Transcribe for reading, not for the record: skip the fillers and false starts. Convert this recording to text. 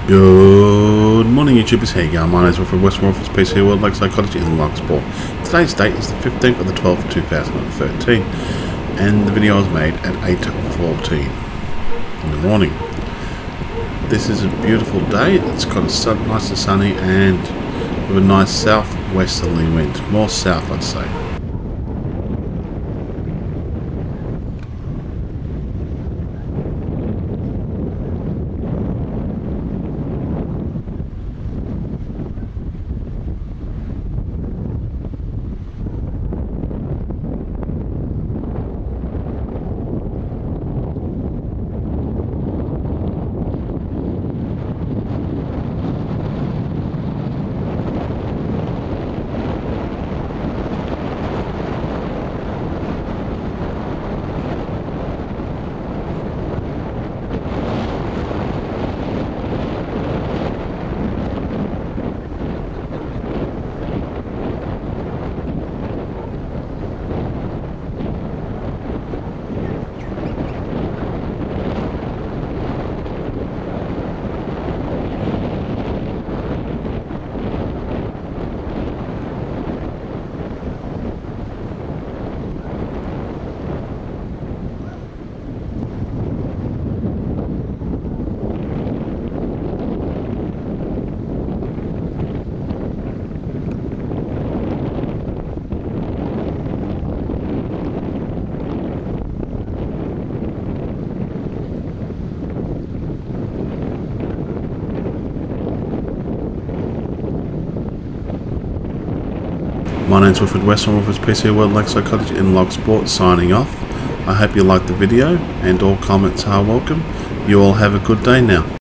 Good morning YouTubers, how you going? My name is Wilfred, Wilfred's PC World Like Psychology and Like Sport. Today's date is the 15th of the 12th, 2013 and the video was made at 8:14 in the morning. This is a beautiful day. It's got a nice and sunny and with a nice southwesterly wind. More south, I'd say. My name's Wilfred from Wilfred's PC World Like Psychology and Like Sport, signing off. I hope you liked the video and all comments are welcome. You all have a good day now.